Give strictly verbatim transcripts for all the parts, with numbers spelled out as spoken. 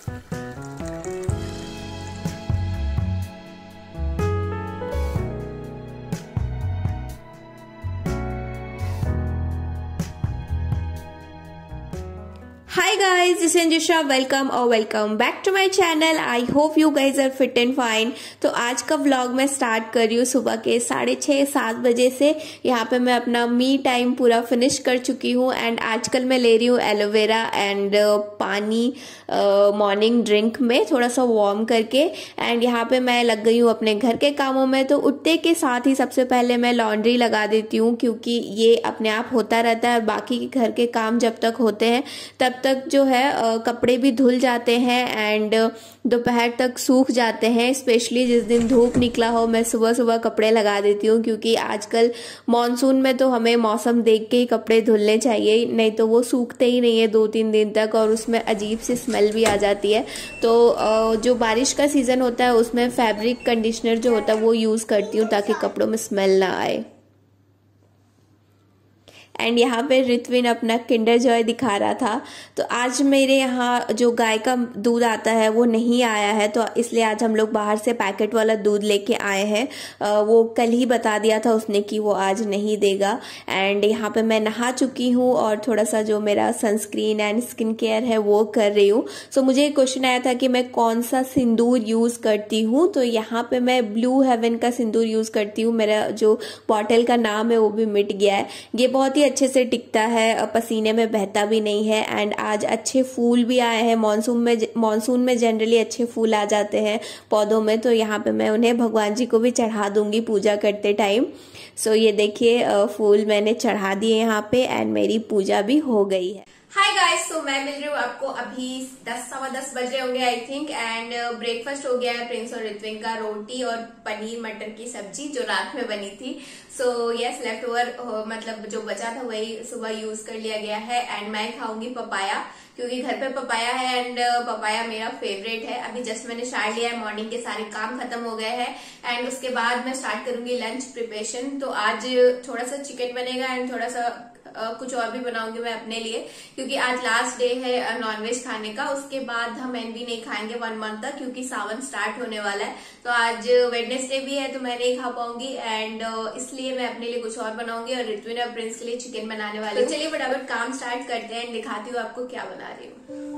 Hi guys, this is Anjusha. Welcome or welcome back to my channel. I hope you guys are fit and fine. तो आज का vlog मैं start कर रही हूँ सुबह के साढ़े छः सात बजे से। यहाँ पे मैं अपना मी टाइम पूरा फिनिश कर चुकी हूँ एंड आजकल मैं ले रही हूँ एलोवेरा एंड पानी मॉर्निंग ड्रिंक में थोड़ा सा वार्म करके। एंड यहाँ पे मैं लग गई हूँ अपने घर के कामों में। तो उठते के साथ ही सबसे पहले मैं लॉन्ड्री लगा देती हूँ, क्योंकि ये अपने आप होता रहता है। बाकी के घर के काम जब तक होते हैं तब तक जो है आ, कपड़े भी धुल जाते हैं एंड दोपहर तक सूख जाते हैं। स्पेशली जिस दिन धूप निकला हो मैं सुबह सुबह कपड़े लगा देती हूँ, क्योंकि आजकल मॉनसून में तो हमें मौसम देख के ही कपड़े धुलने चाहिए, नहीं तो वो सूखते ही नहीं है दो तीन दिन तक और उसमें अजीब सी स्मेल भी आ जाती है। तो जो बारिश का सीज़न होता है उसमें फैब्रिक कंडीशनर जो होता है वो यूज़ करती हूँ ताकि कपड़ों में स्मेल ना आए। एंड यहाँ पे रित्विन अपना किंडर जॉय दिखा रहा था। तो आज मेरे यहाँ जो गाय का दूध आता है वो नहीं आया है, तो इसलिए आज हम लोग बाहर से पैकेट वाला दूध लेके आए हैं। वो कल ही बता दिया था उसने कि वो आज नहीं देगा। एंड यहाँ पे मैं नहा चुकी हूँ और थोड़ा सा जो मेरा सनस्क्रीन एंड स्किन केयर है वो कर रही हूँ। सो मुझे एक क्वेश्चन आया था कि मैं कौन सा सिंदूर यूज़ करती हूँ, तो यहाँ पे मैं ब्लू हेवन का सिंदूर यूज़ करती हूँ। मेरा जो बॉटल का नाम है वो भी मिट गया है। ये बहुत ही अच्छे से टिकता है, पसीने में बहता भी नहीं है। एंड आज अच्छे फूल भी आए हैं। मॉनसून में मॉनसून में जनरली अच्छे फूल आ जाते हैं पौधों में, तो यहाँ पे मैं उन्हें भगवान जी को भी चढ़ा दूंगी पूजा करते टाइम। सो ये देखिए फूल मैंने चढ़ा दिए यहाँ पे एंड मेरी पूजा भी हो गई है। हाय गाइस, तो मैं मिल रही हूँ आपको अभी दस सवा दस बज रहे होंगे आई थिंक। एंड ब्रेकफास्ट हो गया है प्रिंस और ऋत्विन का, रोटी और पनीर मटर की सब्जी जो रात में बनी थी। सो यस, लेफ्ट ओवर मतलब जो बचा था वही सुबह यूज कर लिया गया है। एंड मैं खाऊंगी पपाया, क्योंकि घर पे पपाया है एंड पपाया मेरा फेवरेट है। अभी जस्ट मैंने स्टार्ट लिया है, मॉर्निंग के सारे काम खत्म हो गए हैं एंड उसके बाद मैं स्टार्ट करूंगी लंच प्रिपरेशन। तो आज थोड़ा सा चिकन बनेगा एंड थोड़ा सा Uh, कुछ और भी बनाऊंगी मैं अपने लिए, क्योंकि आज लास्ट डे है नॉनवेज खाने का। उसके बाद हम एन भी नहीं खाएंगे वन मंथ तक, क्योंकि सावन स्टार्ट होने वाला है। तो आज वेडनेसडे भी है तो मैं नहीं खा पाऊंगी एंड uh, इसलिए मैं अपने लिए कुछ और बनाऊंगी और ऋत्विन और प्रिंस के लिए चिकन बनाने वाली हूँ। तो चलिए फटाफट काम स्टार्ट करते हैं, दिखाती हूँ आपको क्या बना रही हूँ।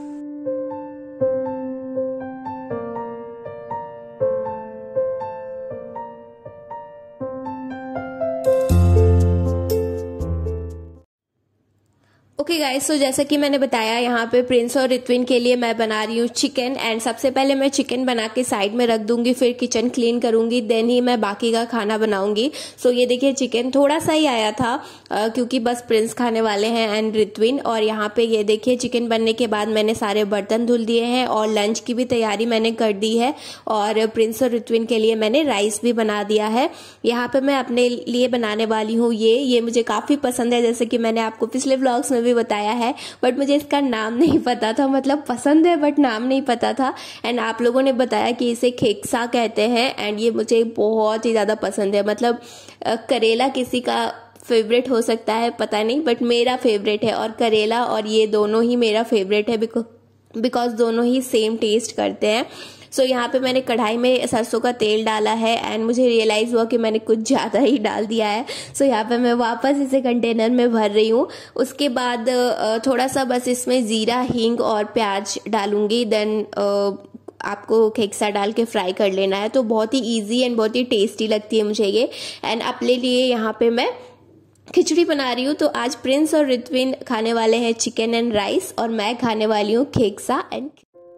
ओके गाइस, तो जैसा कि मैंने बताया यहाँ पे प्रिंस और ऋत्विन के लिए मैं बना रही हूँ चिकन। एंड सबसे पहले मैं चिकन बना के साइड में रख दूंगी, फिर किचन क्लीन करूंगी, देन ही मैं बाकी का खाना बनाऊंगी। सो ये देखिए चिकन थोड़ा सा ही आया था आ, क्योंकि बस प्रिंस खाने वाले हैं एंड ऋत्विन। और यहाँ पे ये देखिए चिकन बनने के बाद मैंने सारे बर्तन धुल दिए हैं और लंच की भी तैयारी मैंने कर दी है। और प्रिंस और ऋत्विन के लिए मैंने राइस भी बना दिया है। यहाँ पे मैं अपने लिए बनाने वाली हूँ ये ये मुझे काफी पसंद है, जैसे कि मैंने आपको पिछले व्लॉग्स में भी बताया है, बट मुझे इसका नाम नहीं पता था। मतलब पसंद है बट नाम नहीं पता था। एंड आप लोगों ने बताया कि इसे खेक्सा कहते हैं एंड ये मुझे बहुत ही ज्यादा पसंद है। मतलब करेला किसी का फेवरेट हो सकता है, पता नहीं, बट मेरा फेवरेट है। और करेला और ये दोनों ही मेरा फेवरेट है बिकॉज दोनों ही सेम टेस्ट करते हैं। सो so, यहाँ पे मैंने कढ़ाई में सरसों का तेल डाला है एंड मुझे रियलाइज हुआ कि मैंने कुछ ज़्यादा ही डाल दिया है। सो so, यहाँ पे मैं वापस इसे कंटेनर में भर रही हूँ। उसके बाद थोड़ा सा बस इसमें ज़ीरा, हींग और प्याज डालूंगी। देन आपको खेक्सा डाल के फ्राई कर लेना है। तो बहुत ही ईजी एंड बहुत ही टेस्टी लगती है मुझे ये। एंड अपने लिए यहाँ पे मैं खिचड़ी बना रही हूँ। तो आज प्रिंस और ऋत्विन खाने वाले हैं चिकन एंड राइस और मैं खाने वाली हूँ खेक्सा एंड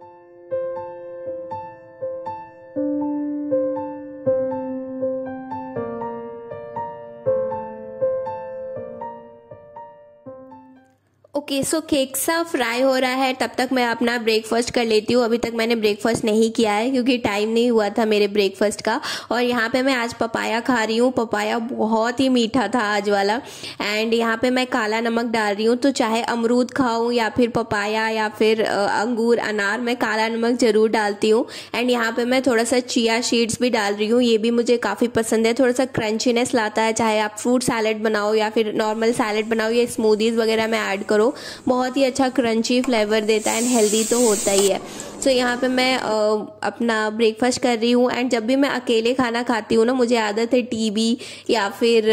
ओके। सो खेक्सा फ्राई हो रहा है, तब तक मैं अपना ब्रेकफास्ट कर लेती हूँ। अभी तक मैंने ब्रेकफास्ट नहीं किया है क्योंकि टाइम नहीं हुआ था मेरे ब्रेकफास्ट का। और यहाँ पे मैं आज पपाया खा रही हूँ। पपाया बहुत ही मीठा था आज वाला। एंड यहाँ पे मैं काला नमक डाल रही हूँ। तो चाहे अमरूद खाऊं या फिर पपाया या फिर अंगूर, अनार, मैं काला नमक जरूर डालती हूँ। एंड यहाँ पे मैं थोड़ा सा चिया सीड्स भी डाल रही हूँ। ये भी मुझे काफ़ी पसंद है, थोड़ा सा क्रंचीनेस लाता है। चाहे आप फ्रूट सैलेड बनाओ या फिर नॉर्मल सैलेड बनाओ या स्मूदीज वगैरह में ऐड करो, बहुत ही अच्छा क्रंची फ्लेवर देता है एंड हेल्दी तो होता ही है। सो यहाँ पे मैं अपना ब्रेकफास्ट कर रही हूँ। एंड जब भी मैं अकेले खाना खाती हूँ ना, मुझे आदत है टीवी या फिर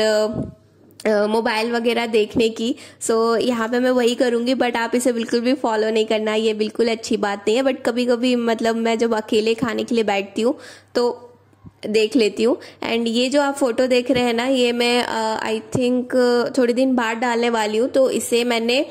मोबाइल वगैरह देखने की। सो so, यहाँ पे मैं वही करूँगी, बट आप इसे बिल्कुल भी फॉलो नहीं करना, ये बिल्कुल अच्छी बात नहीं है। बट कभी कभी मतलब मैं जब अकेले खाने के लिए बैठती हूँ तो देख लेती हूँ। एंड ये जो आप फोटो देख रहे हैं ना, ये मैं आई uh, थिंक थोड़े दिन बाद डालने वाली हूँ, तो इसे मैंने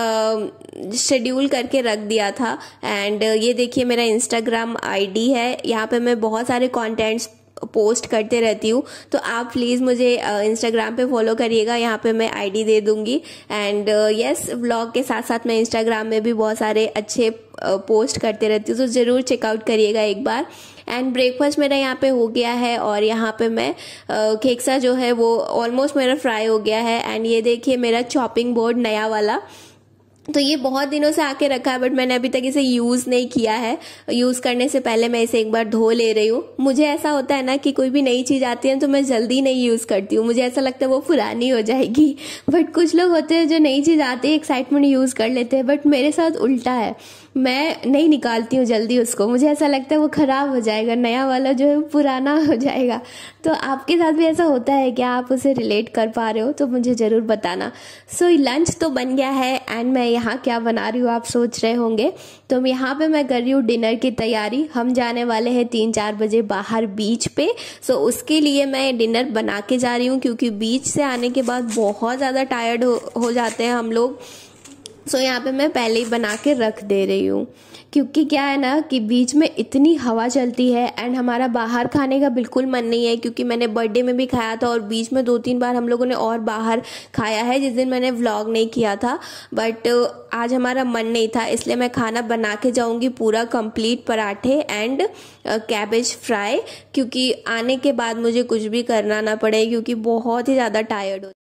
शेड्यूल uh, करके रख दिया था। एंड uh, ये देखिए मेरा इंस्टाग्राम आईडी है, यहाँ पे मैं बहुत सारे कंटेंट्स पोस्ट करते रहती हूँ, तो आप प्लीज़ मुझे इंस्टाग्राम पे फॉलो करिएगा, यहाँ पे मैं आईडी दे दूंगी। एंड यस, व्लॉग के साथ साथ मैं इंस्टाग्राम में भी बहुत सारे अच्छे पोस्ट करते रहती हूँ, तो ज़रूर चेकआउट करिएगा एक बार। एंड ब्रेकफास्ट मेरा यहाँ पे हो गया है, और यहाँ पे मैं केक्सा जो है वो ऑलमोस्ट मेरा फ्राई हो गया है। एंड ये देखिए मेरा चॉपिंग बोर्ड नया वाला, तो ये बहुत दिनों से आके रखा है, बट मैंने अभी तक इसे यूज़ नहीं किया है। यूज़ करने से पहले मैं इसे एक बार धो ले रही हूँ। मुझे ऐसा होता है ना कि कोई भी नई चीज़ आती है तो मैं जल्दी नहीं यूज़ करती हूँ, मुझे ऐसा लगता है वो पुरानी हो जाएगी। बट कुछ लोग होते हैं जो नई चीज़ आती है एक्साइटमेंट यूज़ कर लेते हैं, बट मेरे साथ उल्टा है, मैं नहीं निकालती हूँ जल्दी उसको, मुझे ऐसा लगता है वो ख़राब हो जाएगा, नया वाला जो है पुराना हो जाएगा। तो आपके साथ भी ऐसा होता है क्या? आप उसे रिलेट कर पा रहे हो तो मुझे ज़रूर बताना। सो so, लंच तो बन गया है, एंड मैं यहाँ क्या बना रही हूँ आप सोच रहे होंगे, तो यहाँ पे मैं कर रही हूँ डिनर की तैयारी। हम जाने वाले हैं तीन चार बजे बाहर बीच पे, सो so, उसके लिए मैं डिनर बना के जा रही हूँ, क्योंकि बीच से आने के बाद बहुत ज़्यादा टायर्ड हो, हो जाते हैं हम लोग। सो so, यहाँ पे मैं पहले ही बना के रख दे रही हूँ, क्योंकि क्या है ना कि बीच में इतनी हवा चलती है, एंड हमारा बाहर खाने का बिल्कुल मन नहीं है, क्योंकि मैंने बर्थडे में भी खाया था और बीच में दो तीन बार हम लोगों ने और बाहर खाया है, जिस दिन मैंने व्लॉग नहीं किया था। बट आज हमारा मन नहीं था, इसलिए मैं खाना बना के जाऊँगी पूरा कंप्लीट, पराठे एंड कैबेज फ्राई, क्योंकि आने के बाद मुझे कुछ भी करना ना पड़े, क्योंकि बहुत ही ज़्यादा टायर्ड हो।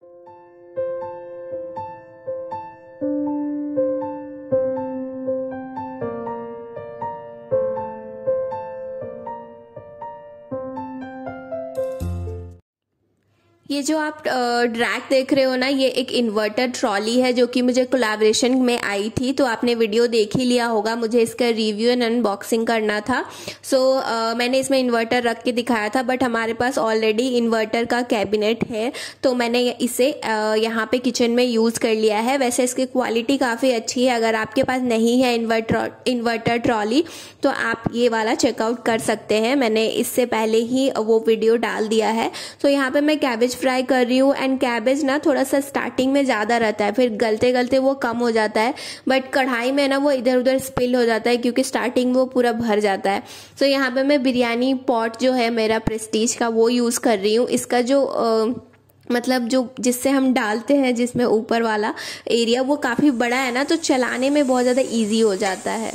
ये जो आप ड्रैग देख रहे हो ना, ये एक इन्वर्टर ट्रॉली है जो कि मुझे कोलैबोरेशन में आई थी, तो आपने वीडियो देख ही लिया होगा। मुझे इसका रिव्यू एंड अनबॉक्सिंग करना था, सो so, मैंने इसमें इन्वर्टर रख के दिखाया था, बट हमारे पास ऑलरेडी इन्वर्टर का कैबिनेट है, तो मैंने इसे यहाँ पे किचन में यूज़ कर लिया है। वैसे इसकी क्वालिटी काफ़ी अच्छी है, अगर आपके पास नहीं है इन्वर्टर इन्वर्टर ट्रॉली तो आप ये वाला चेकआउट कर सकते हैं, मैंने इससे पहले ही वो वीडियो डाल दिया है। सो so, यहाँ पे मैं कैबेज फ्राई कर रही हूँ, एंड कैबेज ना थोड़ा सा स्टार्टिंग में ज़्यादा रहता है, फिर गलते गलते वो कम हो जाता है, बट कढ़ाई में ना वो इधर उधर स्पिल हो जाता है, क्योंकि स्टार्टिंग में वो पूरा भर जाता है। सो so, यहाँ पे मैं बिरयानी पॉट जो है मेरा प्रेस्टीज का वो यूज़ कर रही हूँ। इसका जो आ, मतलब जो जिससे हम डालते हैं, जिसमें ऊपर वाला एरिया वो काफ़ी बड़ा है ना, तो चलाने में बहुत ज़्यादा ईजी हो जाता है।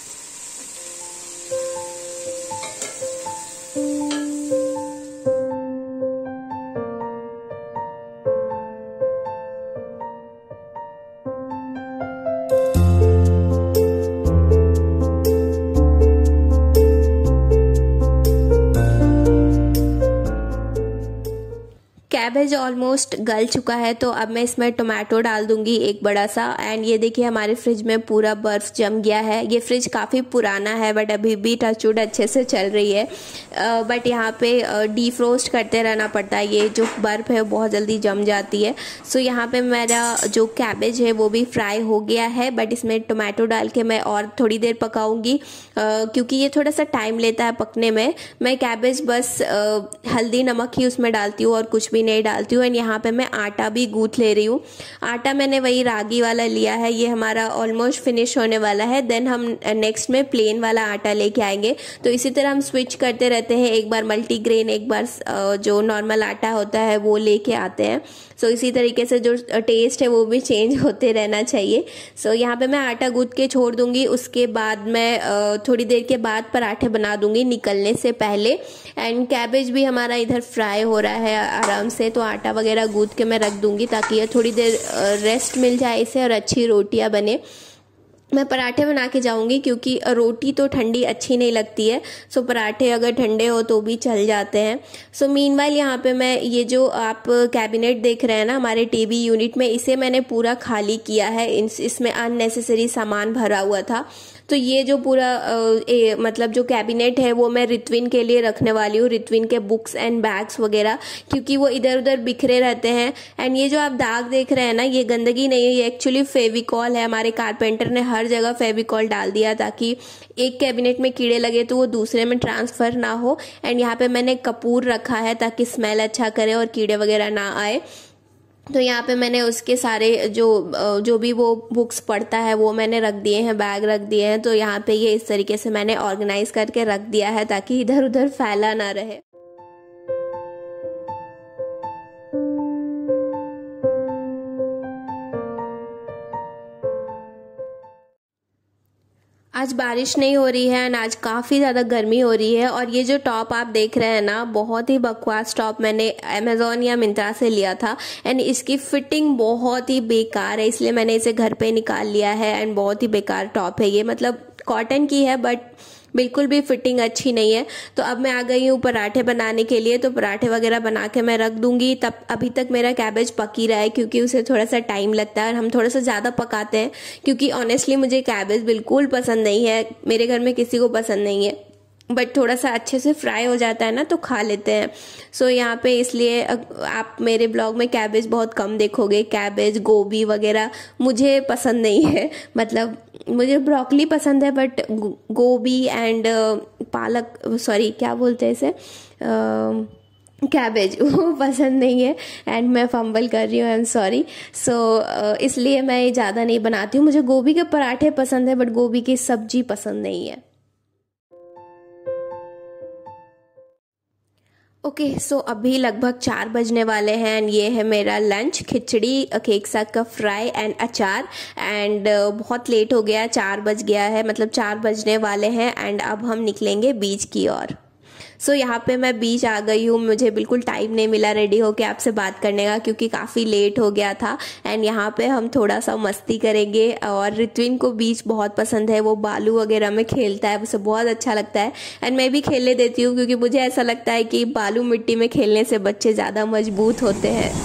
कैबेज ऑलमोस्ट गल चुका है, तो अब मैं इसमें टोमेटो डाल दूंगी एक बड़ा सा। एंड ये देखिए हमारे फ्रिज में पूरा बर्फ जम गया है। ये फ्रिज काफ़ी पुराना है, बट अभी भी टचवुड अच्छे से चल रही है, बट यहाँ पे डीफ्रोस्ट करते रहना पड़ता है, ये जो बर्फ है बहुत जल्दी जम जाती है। सो so, यहाँ पे मेरा जो कैबेज है वो भी फ्राई हो गया है, बट इसमें टोमेटो डाल के मैं और थोड़ी देर पकाऊंगी, क्योंकि ये थोड़ा सा टाइम लेता है पकने में। मैं कैबेज बस आ, हल्दी नमक ही उसमें डालती हूँ और कुछ भी नहीं डालती हूँ। एंड यहाँ पे मैं आटा भी गूंथ ले रही हूँ। आटा मैंने वही रागी वाला लिया है, ये हमारा ऑलमोस्ट फिनिश होने वाला है। देन हम नेक्स्ट में प्लेन वाला आटा लेके आएंगे। तो इसी तरह हम स्विच करते रहते हैं, एक बार मल्टीग्रेन, एक बार जो नॉर्मल आटा होता है वो लेके आते हैं। सो इसी तरीके से जो टेस्ट है वो भी चेंज होते रहना चाहिए। सो यहाँ पे मैं आटा गूंथ के छोड़ दूंगी, उसके बाद मैं थोड़ी देर के बाद पराठे बना दूंगी निकलने से पहले। एंड कैबेज भी हमारा इधर फ्राई हो रहा है आराम से, तो आटा वगैरह गूंथ के मैं रख दूंगी ताकि ये थोड़ी देर रेस्ट मिल जाए इसे और अच्छी रोटियां बने। मैं पराठे बना के जाऊंगी क्योंकि रोटी तो ठंडी अच्छी नहीं लगती है, सो पराठे अगर ठंडे हो तो भी चल जाते हैं। सो मीनवाइल यहाँ पे मैं ये जो आप कैबिनेट देख रहे हैं ना हमारे टीवी यूनिट में, इसे मैंने पूरा खाली किया है, इसमें अननेसेसरी सामान भरा हुआ था। तो ये जो पूरा ए, मतलब जो कैबिनेट है वो मैं रित्विन के लिए रखने वाली हूँ, रित्विन के बुक्स एंड बैग्स वगैरह, क्योंकि वो इधर उधर बिखरे रहते हैं। एंड ये जो आप दाग देख रहे हैं ना, ये गंदगी नहीं है, ये एक्चुअली फेविकॉल है। हमारे कारपेंटर ने हर जगह फेविकॉल डाल दिया ताकि एक कैबिनेट में कीड़े लगे तो वो दूसरे में ट्रांसफर ना हो। एंड यहाँ पे मैंने कपूर रखा है ताकि स्मेल अच्छा करे और कीड़े वगैरह ना आए। तो यहाँ पे मैंने उसके सारे जो जो भी वो बुक्स पढ़ता है वो मैंने रख दिए हैं, बैग रख दिए हैं। तो यहाँ पे ये इस तरीके से मैंने ऑर्गेनाइज करके रख दिया है ताकि इधर उधर फैला ना रहे। आज बारिश नहीं हो रही है एंड आज काफ़ी ज़्यादा गर्मी हो रही है। और ये जो टॉप आप देख रहे हैं ना, बहुत ही बकवास टॉप मैंने अमेज़ॉन या मिंत्रा से लिया था एंड इसकी फिटिंग बहुत ही बेकार है, इसलिए मैंने इसे घर पे निकाल लिया है। एंड बहुत ही बेकार टॉप है ये, मतलब कॉटन की है बट बिल्कुल भी फिटिंग अच्छी नहीं है। तो अब मैं आ गई हूँ पराठे बनाने के लिए, तो पराठे वगैरह बना के मैं रख दूंगी। तब अभी तक मेरा कैबेज पक ही रहा है क्योंकि उसे थोड़ा सा टाइम लगता है और हम थोड़ा सा ज़्यादा पकाते हैं, क्योंकि ऑनेस्टली मुझे कैबेज बिल्कुल पसंद नहीं है, मेरे घर में किसी को पसंद नहीं है, बट थोड़ा सा अच्छे से फ्राई हो जाता है ना तो खा लेते हैं। सो so, यहाँ पे इसलिए आप मेरे ब्लॉग में कैबेज बहुत कम देखोगे। कैबेज, गोभी वगैरह मुझे पसंद नहीं है, मतलब मुझे ब्रोकली पसंद है बट गोभी एंड पालक, सॉरी क्या बोलते हैं इसे, कैबेज, वो पसंद नहीं है। एंड मैं फंबल कर रही हूँ, आई एम सॉरी। सो इसलिए मैं ज़्यादा नहीं बनाती हूँ। मुझे गोभी के पराठे पसंद है बट गोभी की सब्जी पसंद नहीं है। ओके okay, सो so अभी लगभग चार बजने वाले हैं एंड ये है मेरा लंच, खिचड़ी, केक साग का फ्राई एंड अचार। एंड बहुत लेट हो गया, चार बज गया है, मतलब चार बजने वाले हैं एंड अब हम निकलेंगे बीच की ओर। सो so, यहाँ पे मैं बीच आ गई हूँ, मुझे बिल्कुल टाइम नहीं मिला रेडी होके आपसे बात करने का क्योंकि काफ़ी लेट हो गया था। एंड यहाँ पे हम थोड़ा सा मस्ती करेंगे और रित्विन को बीच बहुत पसंद है, वो बालू वगैरह में खेलता है, उसे बहुत अच्छा लगता है। एंड मैं भी खेलने देती हूँ क्योंकि मुझे ऐसा लगता है कि बालू मिट्टी में खेलने से बच्चे ज़्यादा मजबूत होते हैं।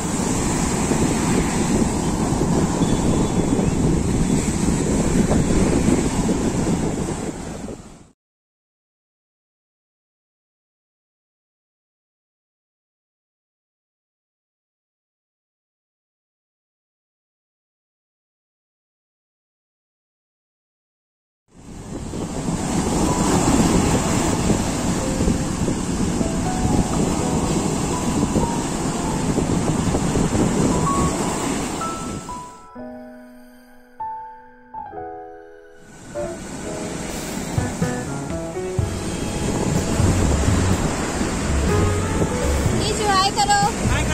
हाय करो।